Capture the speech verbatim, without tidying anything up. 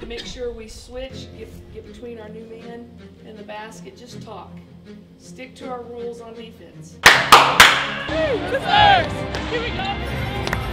make sure we switch, get, get between our new man and the basket, just talk. Stick to our rules on defense. Hey, here we go!